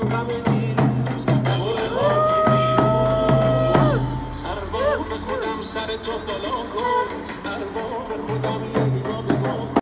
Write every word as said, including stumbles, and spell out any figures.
غم دیروز گل خاکی بیرون هر بار به خودم سر تو بالا کن